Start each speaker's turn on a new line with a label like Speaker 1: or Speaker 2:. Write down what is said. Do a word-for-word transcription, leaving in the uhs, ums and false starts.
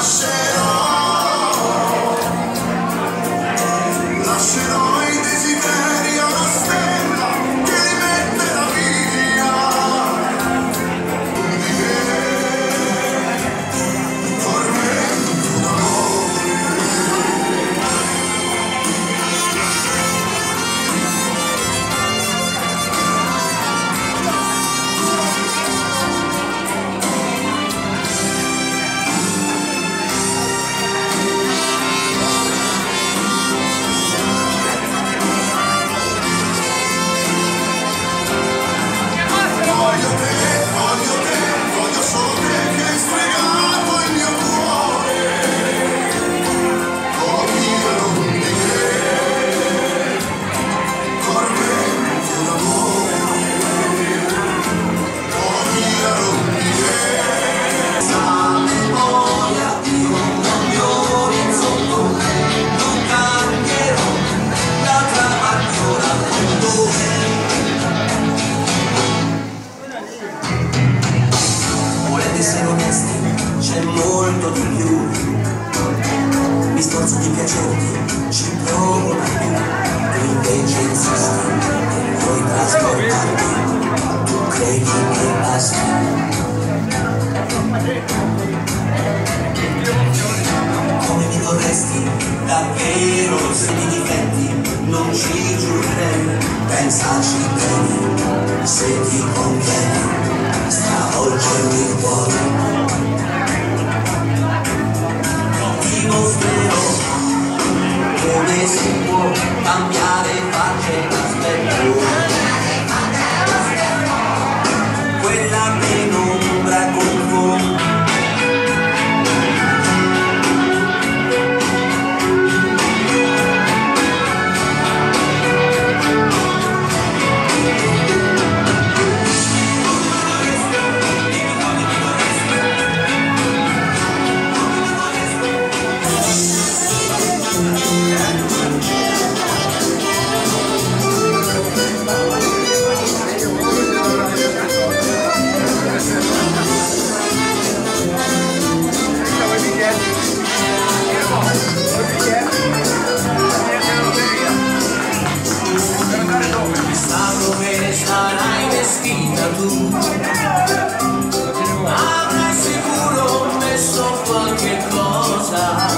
Speaker 1: C'è molto di più, mi sforzo di piacerti, ci provo ma più, tu invece insisti e vuoi trasportarti, tu credi che basti. Come mi vorresti, davvero se mi difetti, non ci giurerei, pensaci bene, se ti conviene, stravolgermi il cuore. Mostrerò come si può cambiare faccia d'aspetto, quella che l'ombra confonde. Sarai vestita tu, avrai sicuro messo qualche cosa.